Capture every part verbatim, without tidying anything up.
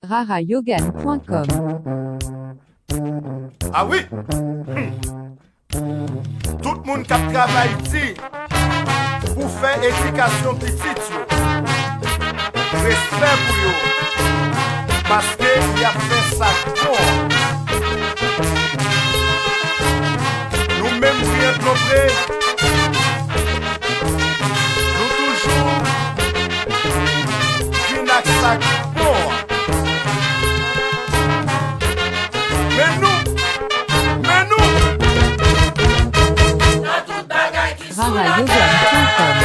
rarayogan point com. Ah oui? Hmm. Tout le monde qui travaille ici pour faire éducation petite, respect pour eux. Parce qu'il a fait ça bon. Nous-mêmes, qui sommes nombreux, nous toujours qui n'a que ça bon. Mais nous, mais nous, rarayogan point com.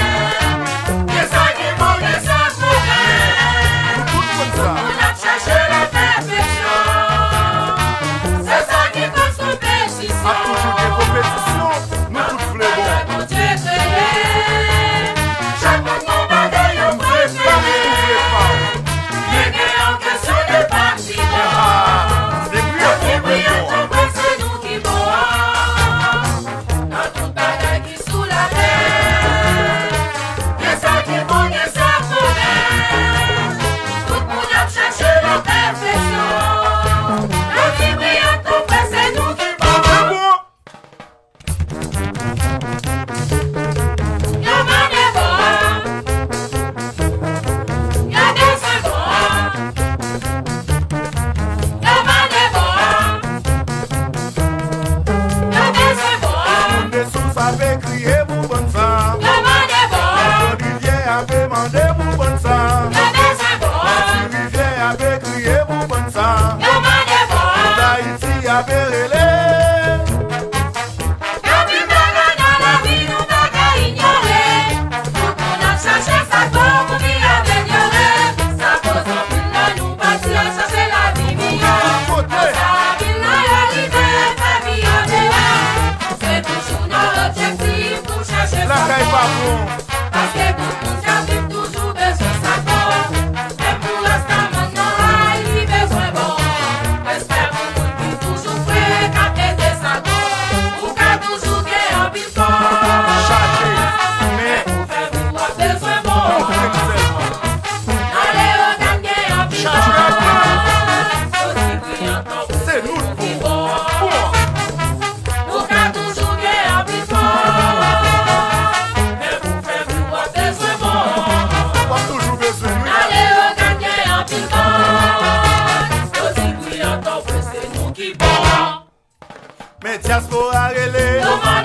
Mais diaspora relé,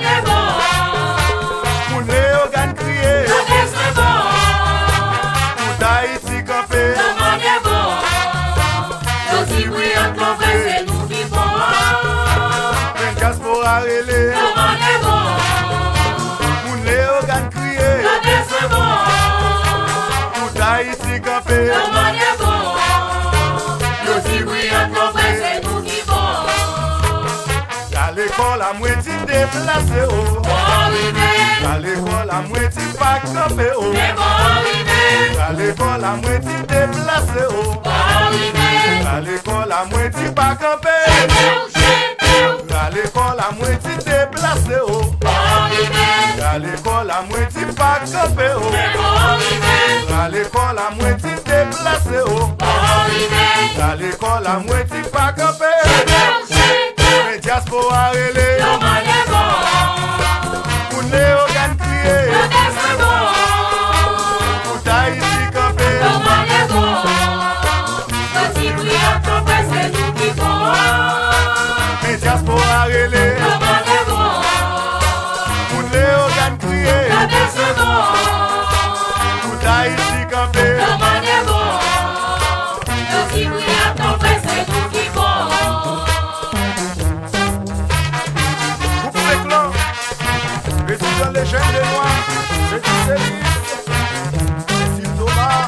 pour les organes criés, pour Tahiti campé, mais diaspora relé, pour les organes criés, pour Tahiti campé. L'école à moitié déplacée, oh. À l'école à moitié pas campé, oh. À l'école à moitié déplacée, oh. À l'école à moitié pas campé. À l'école à moitié déplacée, oh. À l'école à moitié pas campé, oh. À l'école à moitié déplacée, oh. À l'école à moitié pas campé. Diaspora relé, pour les organes criés, pour Tahiti campé, mais diaspora relé, pour les organes criés, pour Tahiti campé. Les jeunes des Noirs, c'est du service, c'est Phil Thomas,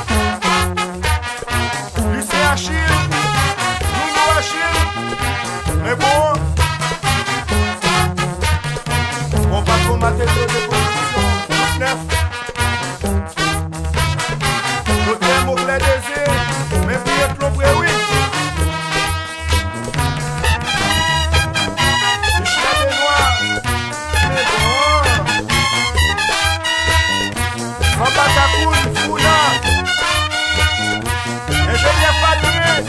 Lucien Achille, Nounou Achille, mais bon, on va combattre les oppositions, tous neuf, notre thème au clair des yeux, mais puis être l'ombre, oui. Les chiens des Noirs, mais bon. Ingénieur Padré,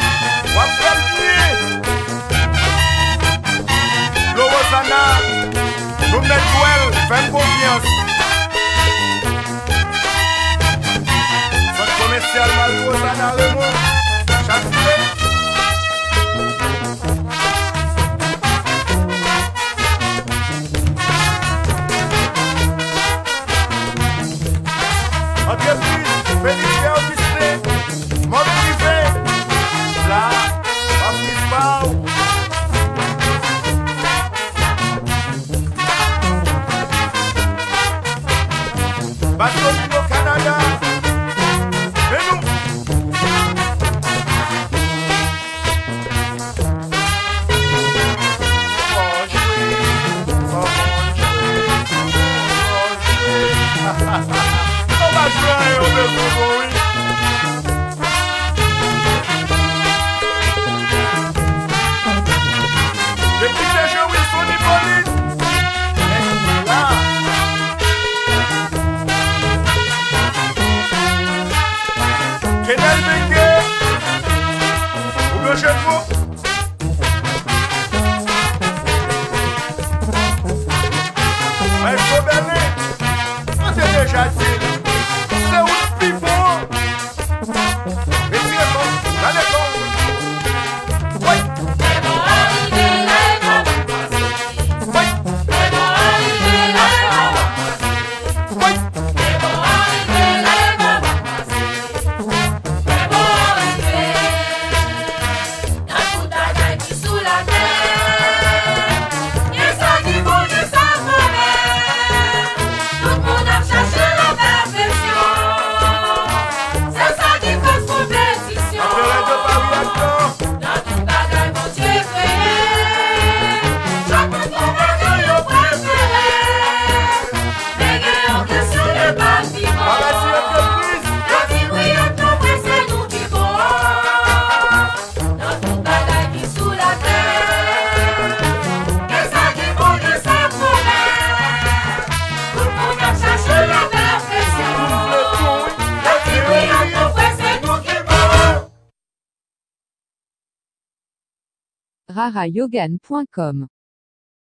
rarayogan point com